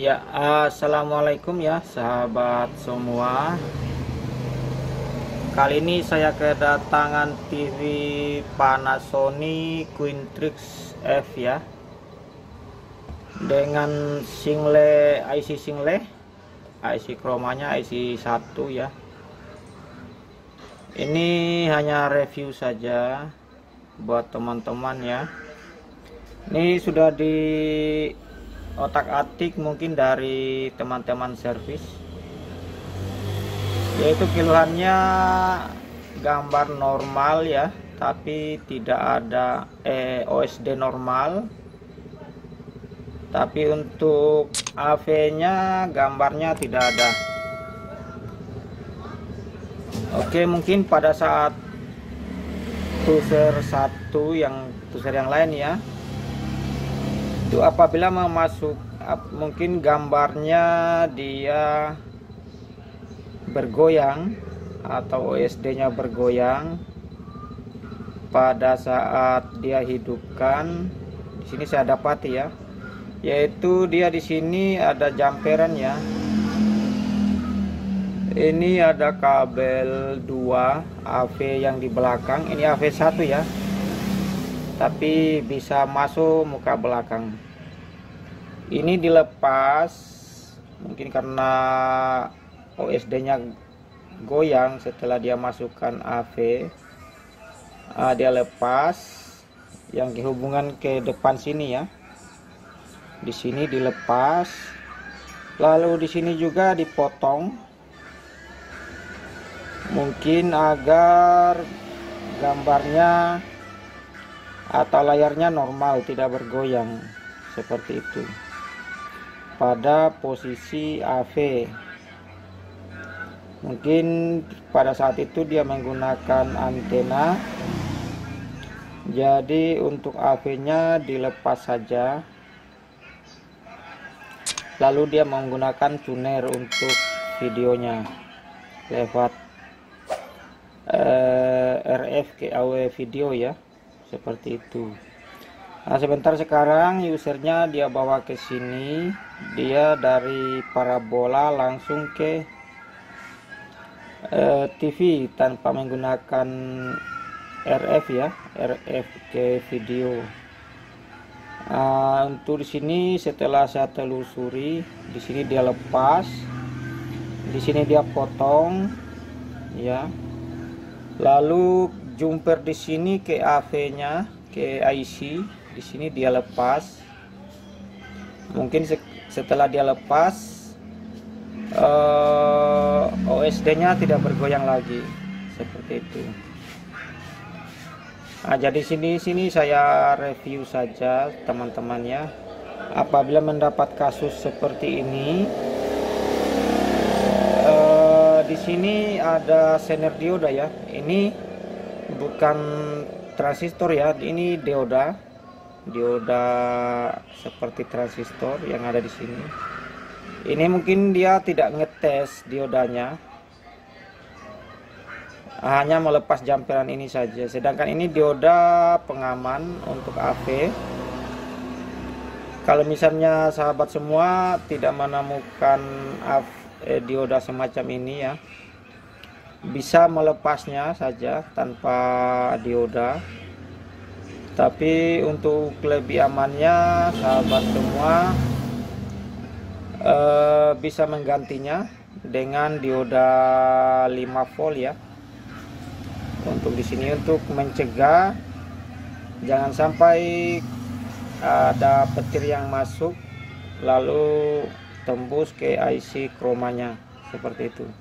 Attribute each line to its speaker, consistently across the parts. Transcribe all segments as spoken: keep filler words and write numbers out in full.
Speaker 1: Ya, assalamualaikum ya sahabat semua. Kali ini saya kedatangan T V Panasonic Quintrix F ya, dengan single I C single I C chromanya I C satu ya. Ini hanya review saja buat teman-teman ya. Ini sudah di otak-atik mungkin dari teman-teman servis, yaitu keluhannya gambar normal ya, tapi tidak ada eh, O S D normal, tapi untuk A V nya gambarnya tidak ada. Oke, mungkin pada saat tuser satu yang tuser yang lain ya, itu apabila memasuk mungkin gambarnya dia bergoyang atau O S D nya bergoyang pada saat dia hidupkan. Di sini saya dapati ya, yaitu dia di sini ada jumperan ya. Ini ada kabel dua A V yang di belakang, ini A V satu ya, tapi bisa masuk muka belakang. Ini dilepas mungkin karena O S D nya goyang setelah dia masukkan A V. uh, dia lepas yang dihubungan ke depan sini ya, di sini dilepas, lalu di sini juga dipotong mungkin agar gambarnya atau layarnya normal, tidak bergoyang seperti itu pada posisi A V. Mungkin pada saat itu dia menggunakan antena, jadi untuk A V nya dilepas saja, lalu dia menggunakan tuner untuk videonya lewat eh, R F ke A W video ya, seperti itu. Nah, sebentar sekarang usernya dia bawa ke sini, dia dari parabola langsung ke eh, T V tanpa menggunakan R F ya, R F ke video. Nah, untuk di sini setelah saya telusuri, di sini dia lepas, di sini dia potong ya, lalu jumper di sini ke A V nya, ke I C. Di sini dia lepas, mungkin setelah dia lepas uh, O S D nya tidak bergoyang lagi seperti itu. Nah, jadi sini sini saya review saja teman-teman ya. Apabila mendapat kasus seperti ini, uh, di sini ada zener dioda ya. Ini bukan transistor ya, ini dioda. Dioda seperti transistor yang ada di sini. Ini mungkin dia tidak ngetes diodanya, hanya melepas jumperan ini saja. Sedangkan ini dioda pengaman untuk A V. Kalau misalnya sahabat semua tidak menemukan A V, eh, dioda semacam ini ya, bisa melepasnya saja tanpa dioda. Tapi untuk lebih amannya sahabat semua eh, bisa menggantinya dengan dioda lima volt ya. Untuk di sini untuk mencegah jangan sampai ada petir yang masuk lalu tembus ke I C chromanya seperti itu.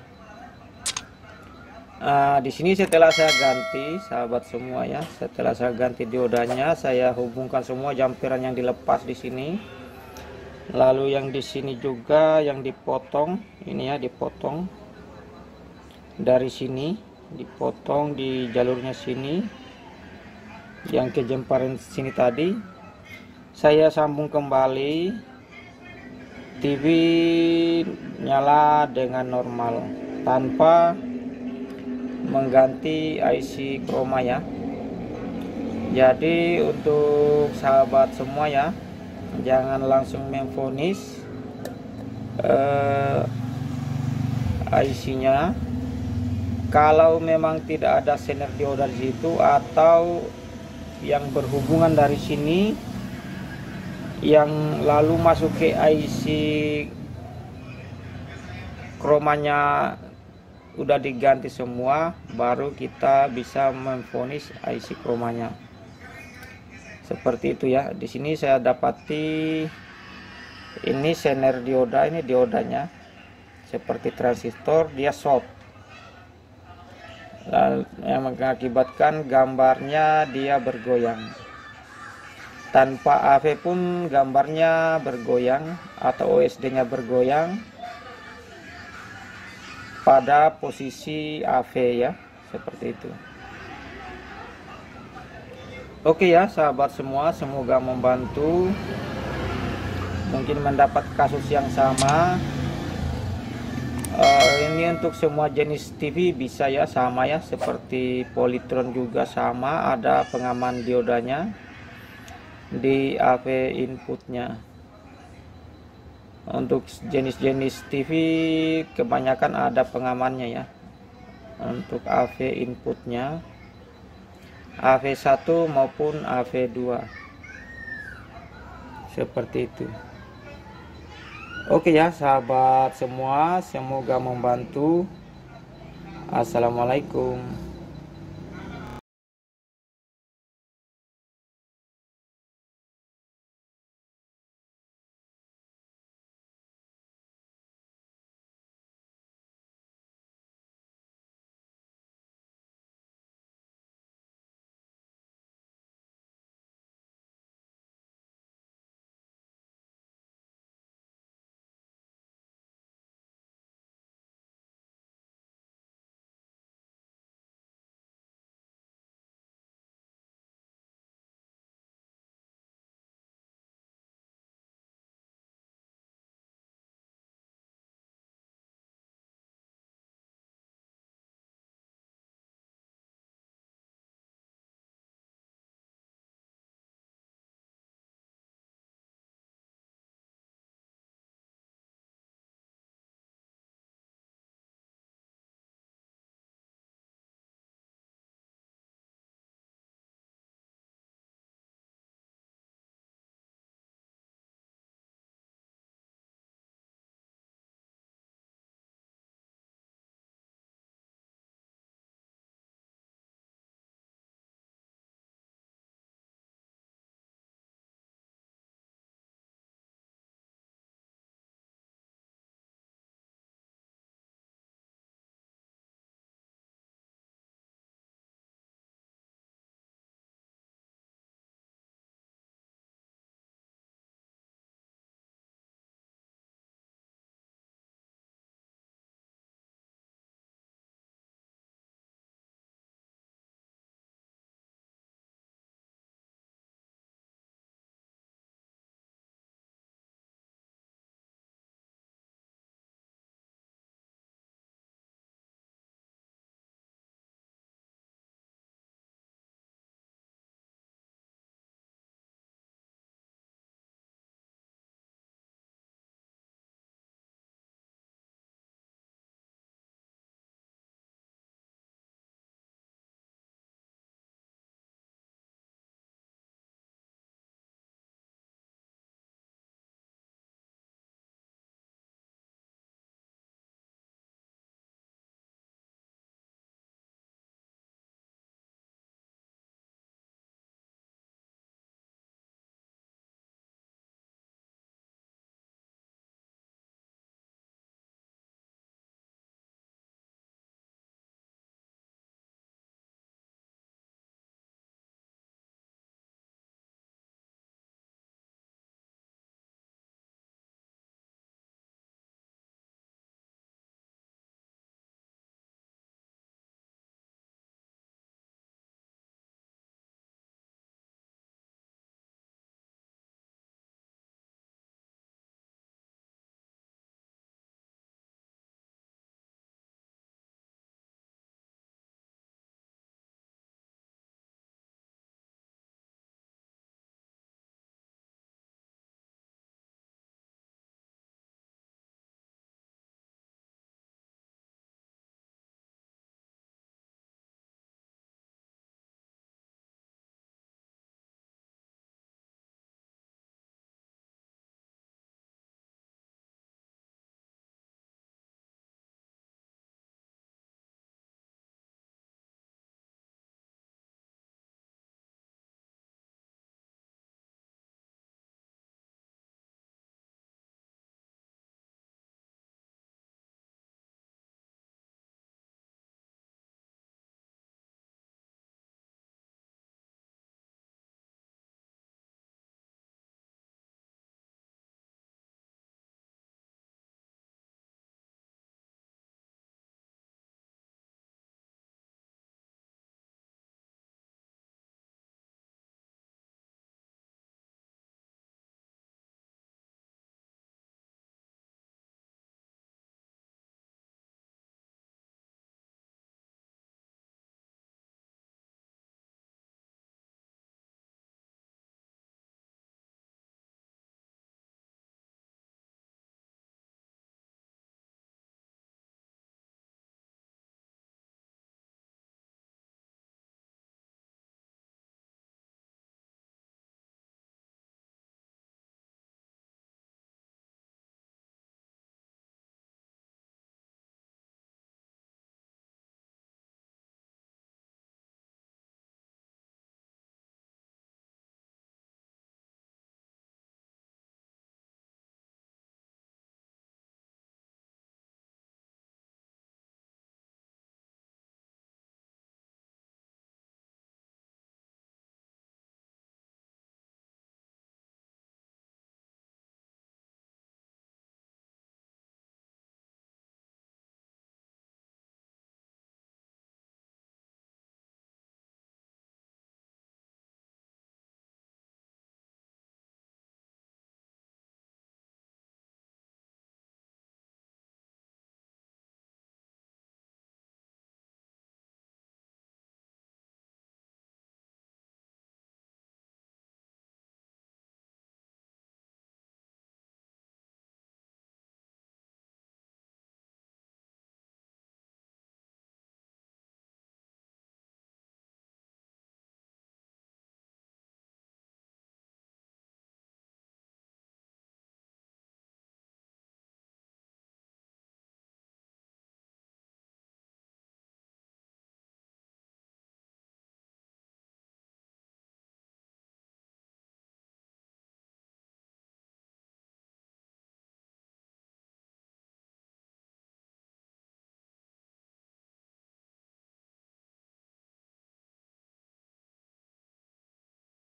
Speaker 1: Nah, di sini setelah saya ganti sahabat semua ya, setelah saya ganti diodanya, saya hubungkan semua jumperan yang dilepas di sini, lalu yang di sini juga yang dipotong ini ya, dipotong dari sini, dipotong di jalurnya sini, yang ke jumperan sini tadi saya sambung kembali, T V nyala dengan normal tanpa mengganti I C chroma ya. Jadi untuk sahabat semua ya, jangan langsung memvonis eh, I C-nya. Kalau memang tidak ada sender dioda di situ atau yang berhubungan dari sini yang lalu masuk ke I C kromanya udah diganti semua, baru kita bisa memvonis I C kromanya. Seperti itu ya. Di sini saya dapati ini sender dioda, ini diodanya seperti transistor, dia short, yang mengakibatkan gambarnya dia bergoyang. Tanpa A V pun gambarnya bergoyang atau O S D nya bergoyang pada posisi A V ya, seperti itu. Oke ya sahabat semua, semoga membantu. Mungkin mendapat kasus yang sama. Uh, ini untuk semua jenis T V bisa ya, sama ya, seperti Polytron juga sama, ada pengaman diodanya di A V inputnya. Untuk jenis-jenis T V kebanyakan ada pengamannya ya. Untuk A V inputnya A V satu maupun A V dua, seperti itu. Oke ya sahabat semua, semoga membantu. Assalamualaikum.